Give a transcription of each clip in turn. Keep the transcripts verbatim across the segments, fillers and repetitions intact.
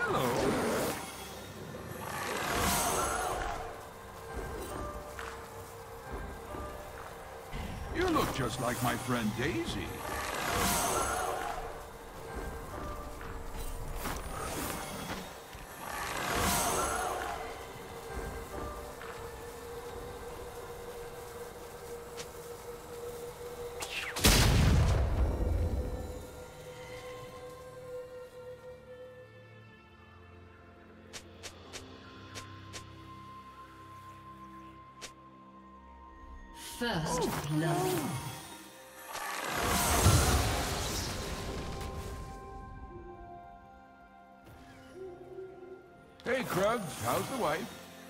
Hello. You look just like my friend Daisy. First blood. Hey, Krugs, how's the wife?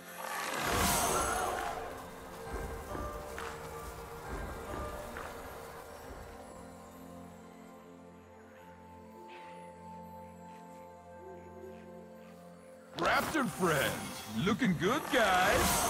Raptor friends, looking good, guys.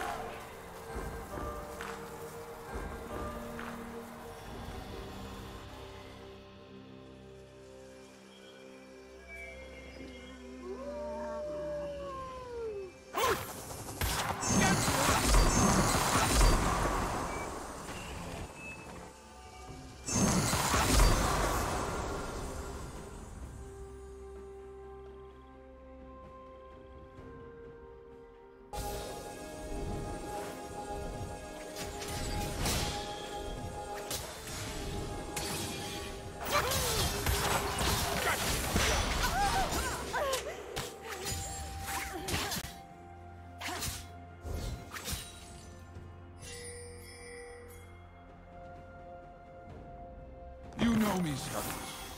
You know me, Scuttles.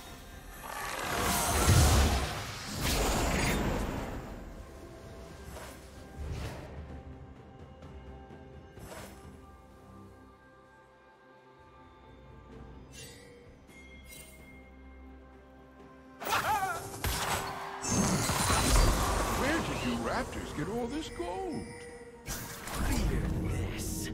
Where did you raptors get all this gold? Clear this.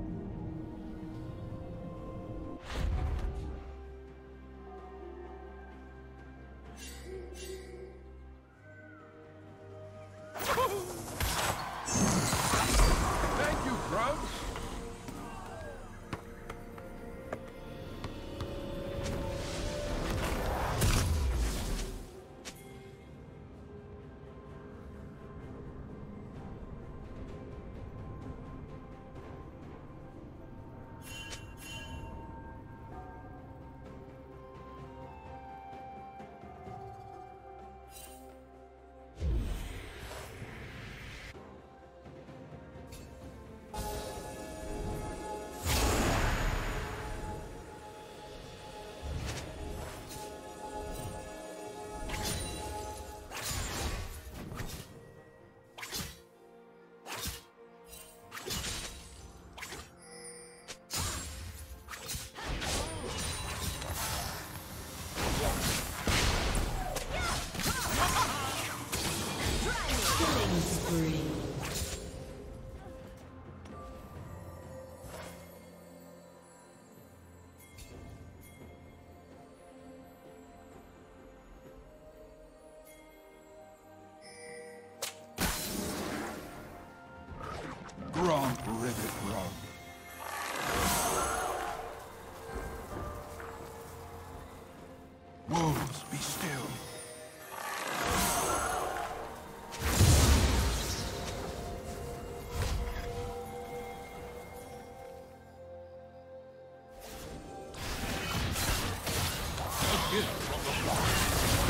Thank you, Krugs. Gromp, rivet, gromp. Wolves, be still. A gift from the forest.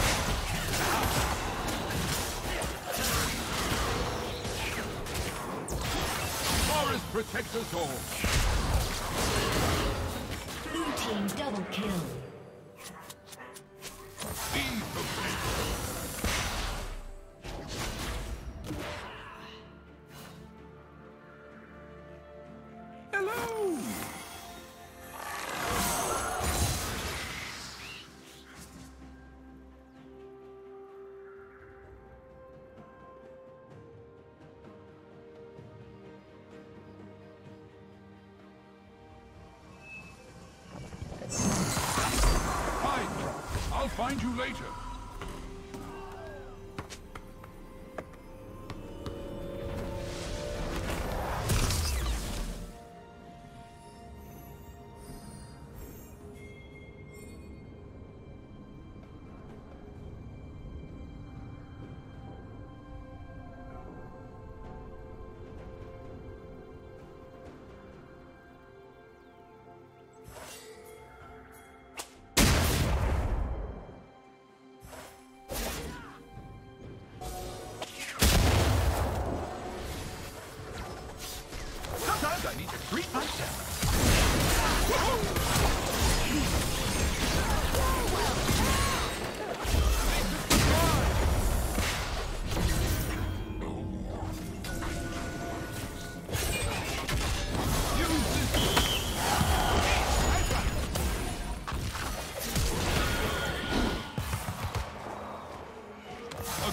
Protect us all. Blue team double kill. Feed the Hello. I'll find you later.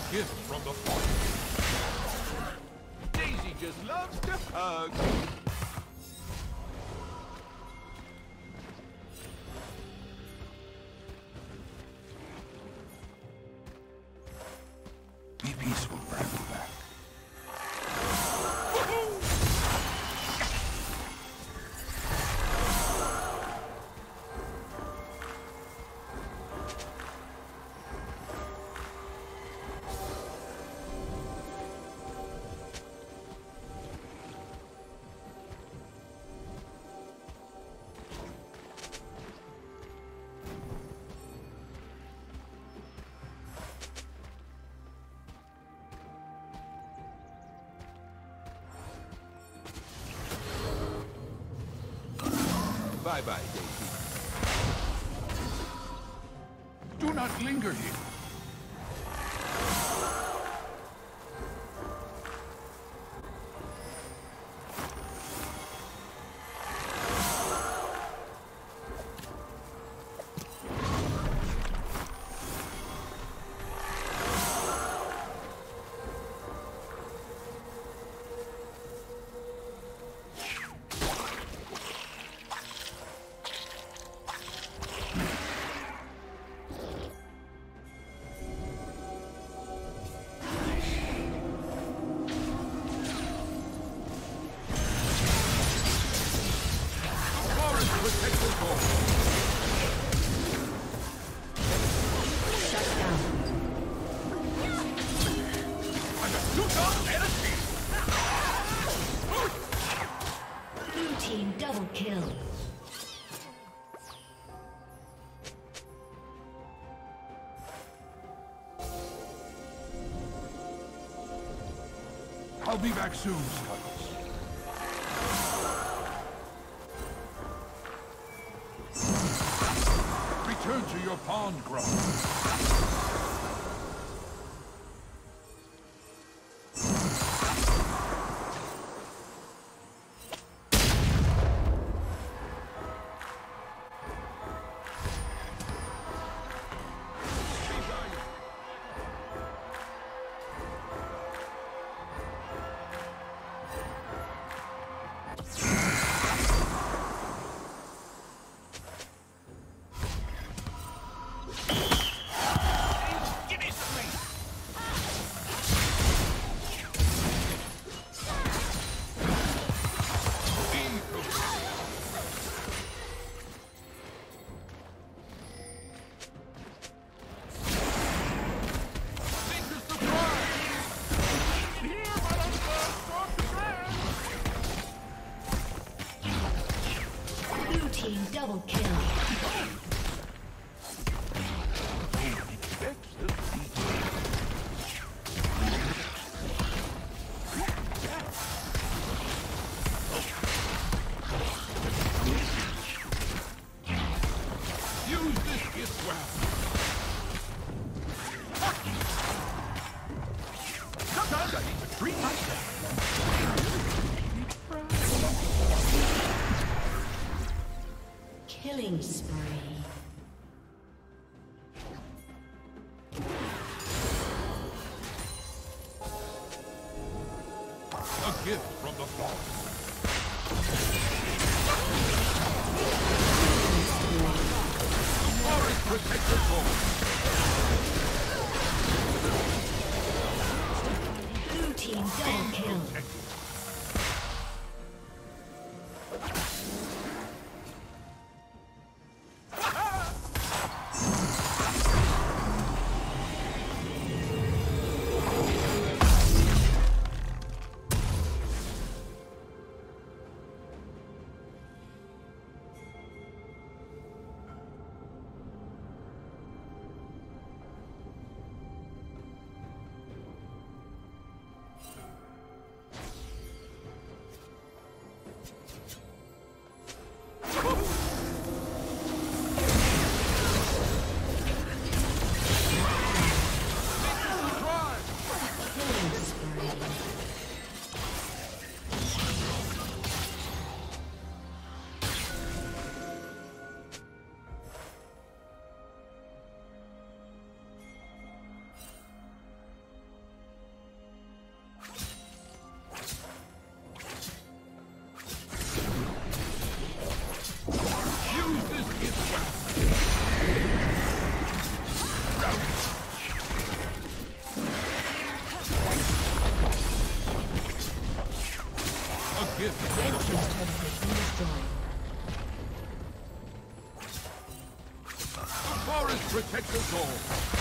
gift from the farm. Daisy just loves to hug. Be peaceful, Grandmaster. Bye-bye, Daisy. Do not linger here. Double kill. I'll be back soon, Scuttles. Return to your pond, Grump. Double kill. Use this gift well. Sometimes I need to treat myself. Killing spree. A gift from the farm. The forest protects us all. Blue team double kill. gift. Red team's turret has been destroyed. The forest protects us all.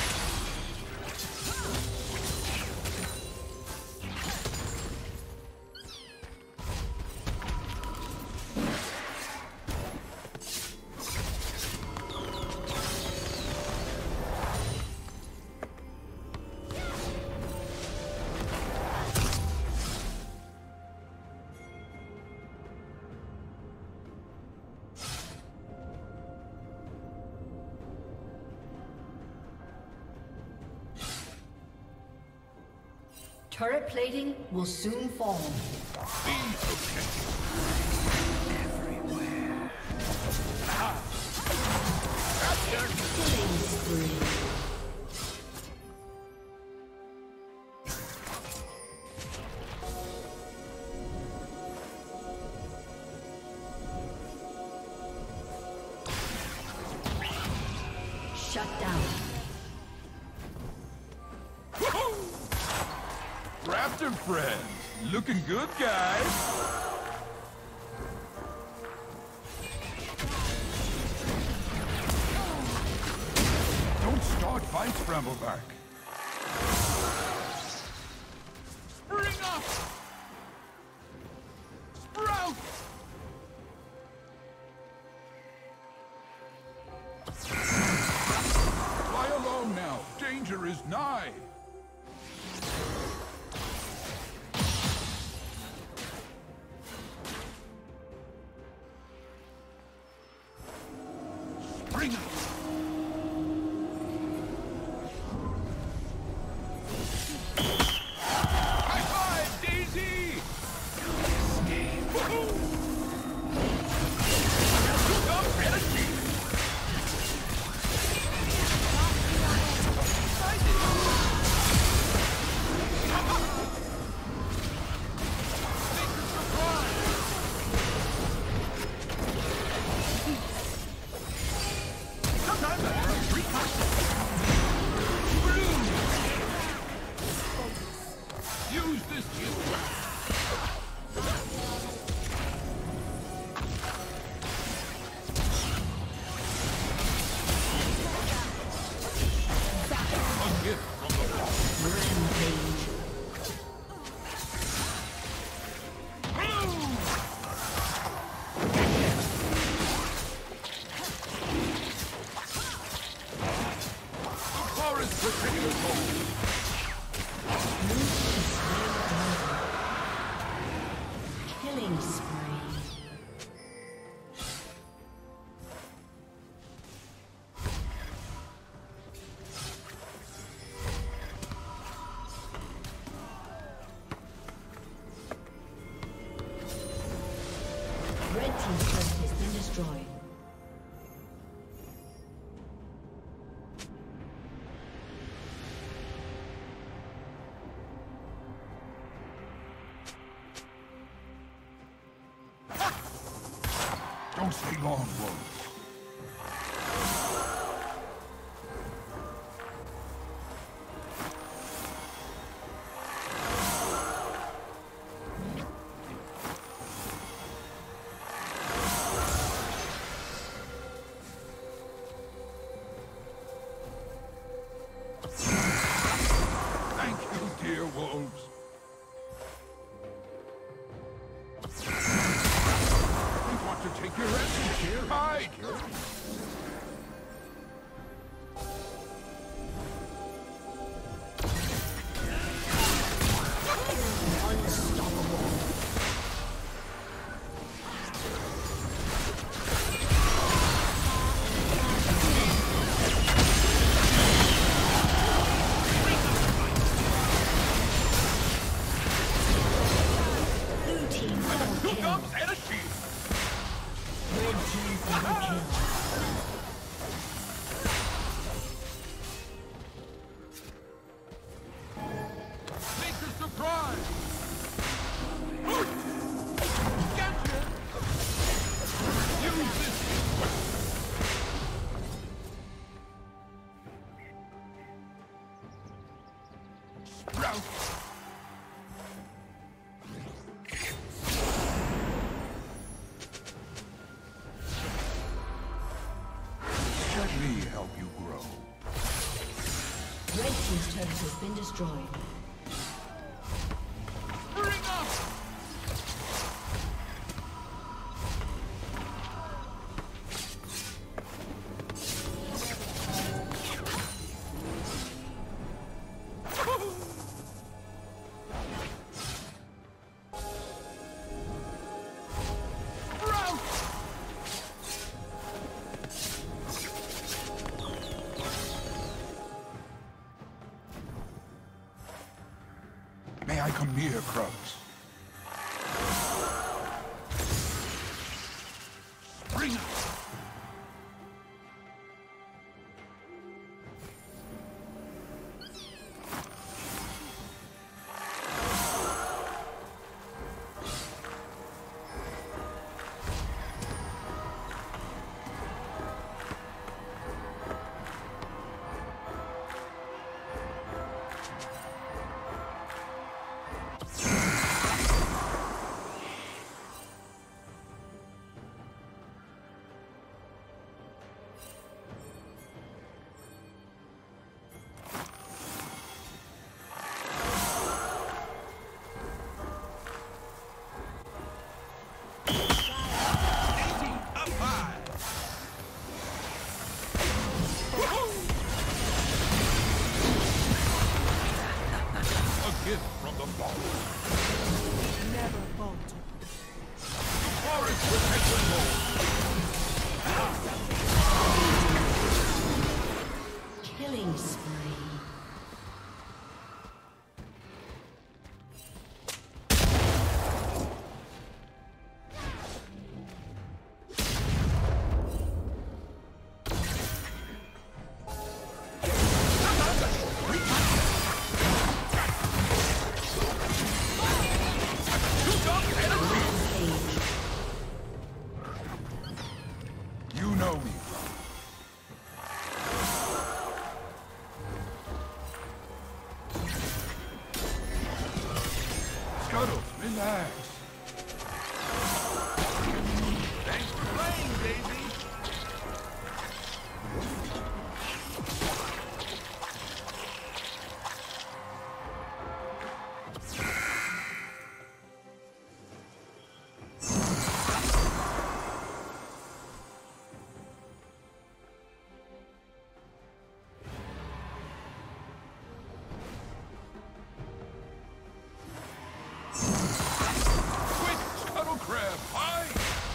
Turret plating will soon fall. Be protected. Everywhere. Ah. Killing spree. Shut down. Raptor friends, looking good, guys. Don't start fights, Brambleback. Spring up! Sprout! Fly along now. Danger is nigh. Bring it! High five, Daisy! Woohoo! Look up, energy! Use this shield. A gift from the Rampage. The forest protects us all. Killing spree. Red team's turret has been destroyed. Don't stay long, Rose. Thank you, dear wolves. We want to take your essence here. Hide! Blue team double Two kill. gums and a shield. Red team double kill. Make a surprise! Gotcha! Use this! Sprout! has been destroyed. Bring up! May I come near, Krubs? Bring up! Killing spree. You know me. Scuttle, relax. Thanks for playing, Daisy. Crab, hi!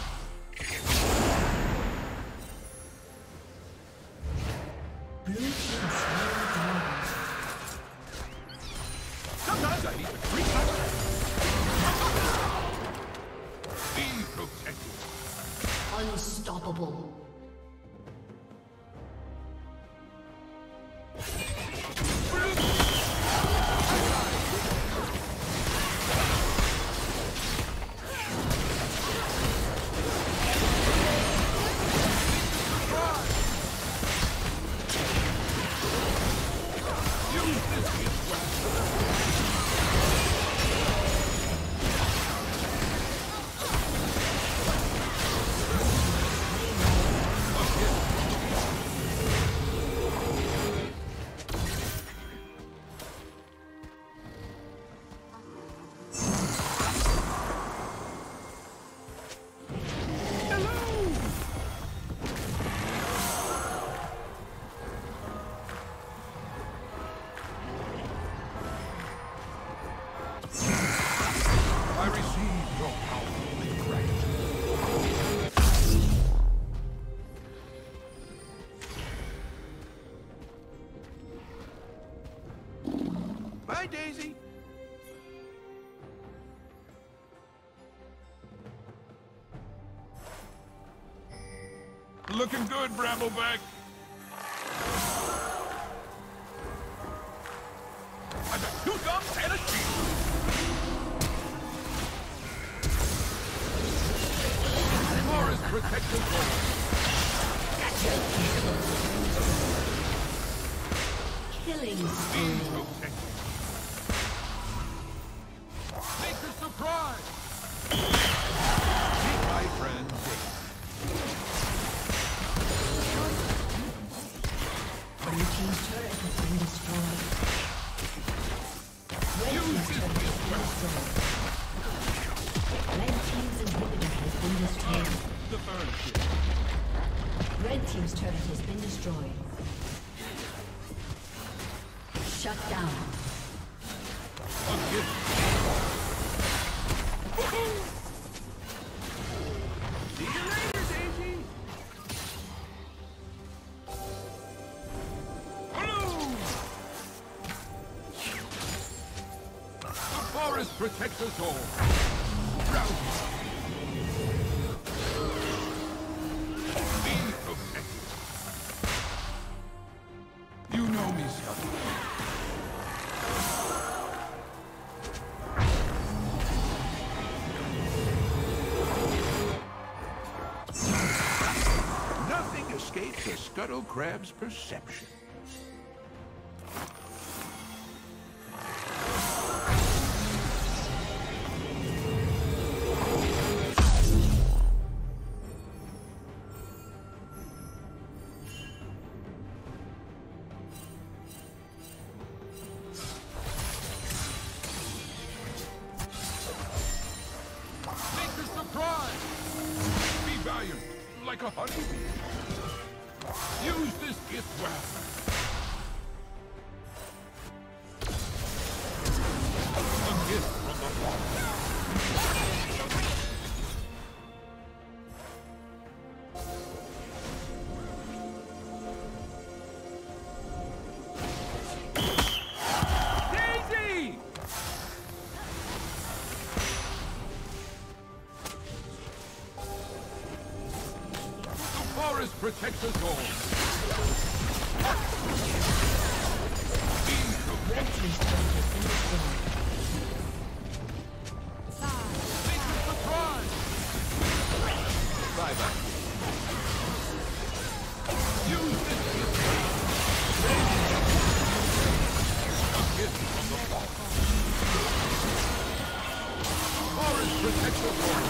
Blue team slain dragon. Sometimes I need to treat myself. Be protected. Unstoppable. I receive your powerful gratitude. Bye, Daisy. Looking good, Brambleback. I got two thumbs and a shield. Forest protective wall. Killing Be spree. protected. Make a surprise. Meet my friend Dave. Blue team's turret has been destroyed. destroyed. Red team's inhibitor has been destroyed. The furniture. Red team's turret has been destroyed. Shut down. A gift. See you later, Daisy. The forest protects us all. Round. Be protected. You know me, Scott. Nothing escapes a scuttle crab's perception. Like a honeybee. Use this gift well. A gift from the forest. Daisy! Forest protects us all. Red team's turret has been destroyed. Think of the prize. Bye bye. Use this gift. A gift from the forest. Forest protects us all.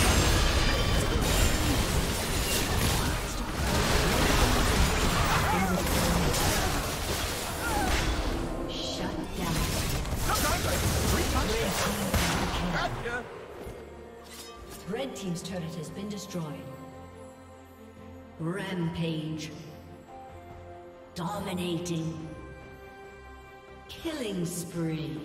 Red team's turret has been destroyed. Rampage. Dominating. Killing spree.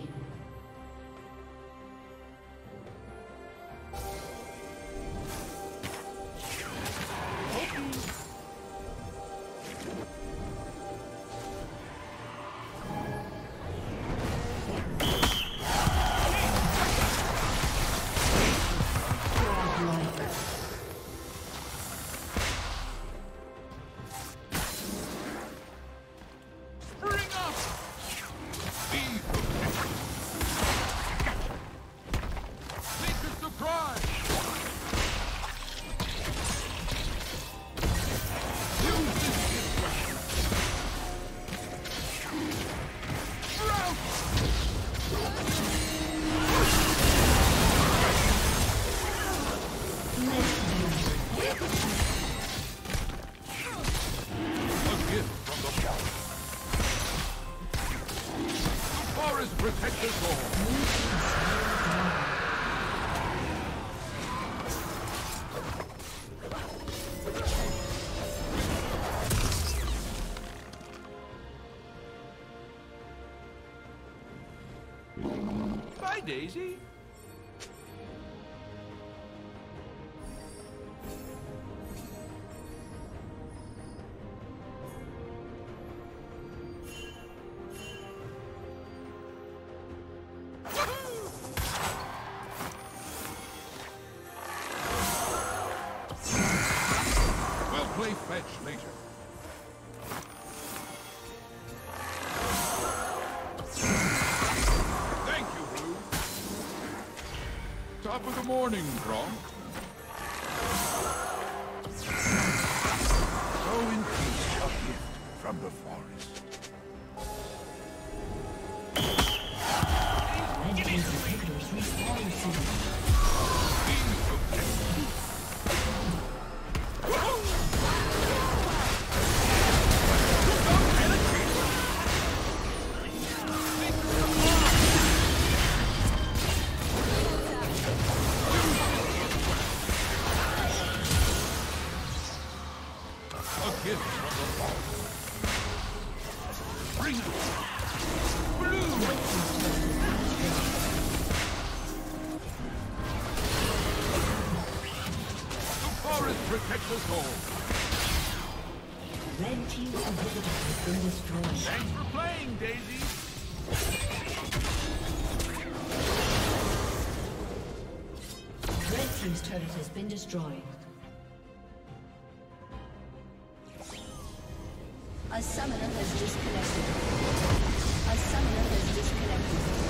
Protect us all. Bye, Daisy. Play fetch later. Thank you, Blue. Top of the morning, Gronk. So in peace, a gift from the forest. Red team's inhibitors respawn soon. the goal. Red team's inhibitor has been destroyed. Thanks for playing, Daisy. Red team's turret has been destroyed. A summoner has disconnected. A summoner has disconnected.